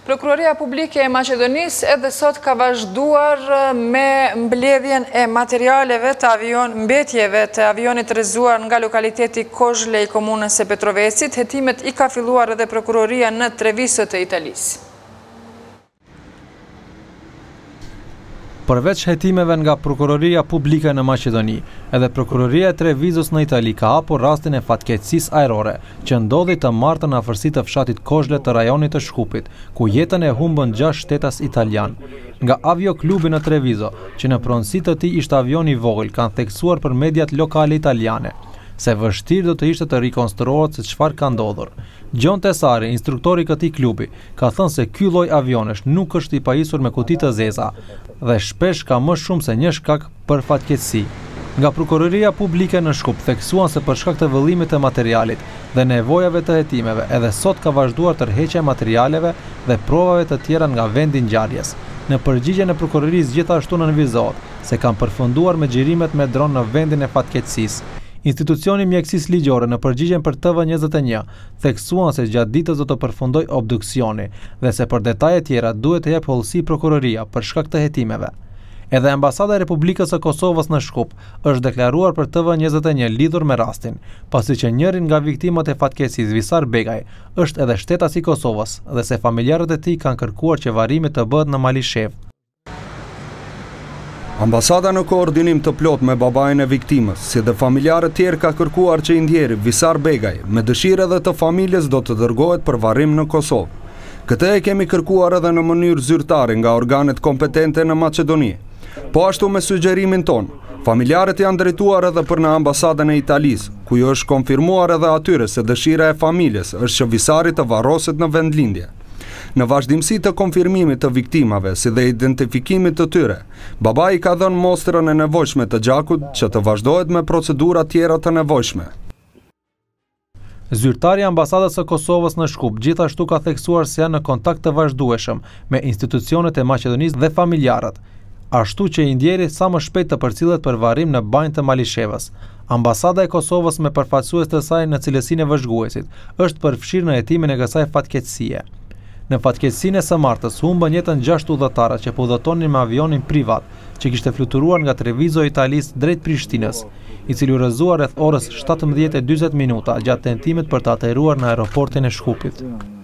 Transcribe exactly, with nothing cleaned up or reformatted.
Prokuroria Publike e Maqedonisë edhe sot ka vazhduar me mbledhjen e materialeve të avion, mbetjeve të avionit rrezuar nga lokaliteti Kozhle i komunës së Petrovesit. Hetimet i ka filluar edhe prokuroria në Treviso të Italisë. Përveç hetimeve nga Prokuroria Publike në Maqedoni, edhe Prokuroria e Trevisos në Itali ka hapur rastin e fatkeqësisë ajrore, që ndodhi të martën në afërsi të fshatit Kozhle të rajonit të Shkupit, ku jetën e humbën gjashtë shtetas italian. Nga avioklubi në Treviso, që në pronësi të tij ishte avion i vogël, kanë theksuar për mediat lokale italiane se vështirë do të ishte të rikonstruohet se çfarë ka ndodhur. Gjon Tesari, instruktori i këtij klubi, ka thënë se ky lloj avionesh nuk është i pajisur me kuti të zeza dhe shpesh ka më shumë se një shkak për fatkeqësi. Nga Prokuroria Publike në Shkup theksuan se për shkak të vëllimit të materialit dhe nevojave të hetimeve, edhe sot ka vazhduar tërheqja e materialeve dhe provave të tjera nga vendi i ngjarjes. Në përgjigjen e prokurorisë gjithashtu nënvizohet se kanë përfunduar me xhirimet me dron në vendin e fatkeqësisë. Institucioni mjekësisë ligjore në përgjigjen për T V njëzet e një theksuan se gjatë ditës do të përfundoj obduksioni dhe se për detaje tjera duhet të jep hollësi prokuroria për shkak të hetimeve. Edhe Ambasada e Republikës së Kosovës në Shkup është deklaruar për T V njëzet e një lidhur me rastin, pasi që njërin nga viktimat e fatkeqësisë, Visar Begaj, është edhe shtetas i Kosovës dhe se familjarët e tij kanë kërkuar që varimi të bëhet në Malishev. Ambasada në koordinim të plot me babain e viktimës, si dhe familjarët tjerë ka kërkuar që i ndjeri Visar Begaj, me dëshirë edhe të familjes do të dërgohet për varrim në Kosovë. Këtë e kemi kërkuar edhe në mënyrë zyrtare nga organet kompetente në Maqedoni. Po ashtu me sugjerimin ton, familjarët janë drejtuar edhe për në ambasadën e Italisë, ku jo është konfirmuar edhe atyre se dëshira e familjes është që Visari të varroset në vendlindje. Në vazhdimsi të konfirmimit të viktimave, si dhe identifikimit të tyre, babai ka dhënë mostrën e nevojshme të gjakut që të vazhdohet me procedura tjera të nevojshme. Zyrtari i Ambasadës së Kosovës në Shkup gjithashtu ka theksuar se janë në kontakt të vazhdueshëm me institucionet e Maqedonisë dhe familjarët, ashtu që i ndjeri sa më shpejt të përcillet për varrim në banjë të Malishevës. Ambasada e Kosovës me përfaqësues të saj në cilësinë e vëzhguesit është përfshirë në hetimin e kësaj fatkeqësie. Në fatkeqësinë e së martës humbën jetën gjashtë udhëtarë që po udhëtonin me avionin privat që kishte fluturuar nga Treviso i Italisë drejt Prishtinës, i cili u rrëzuar rreth orës shtatëmbëdhjetë e njëzet minuta gjatë tentimit për të aterruar në aeroportin e Shkupit.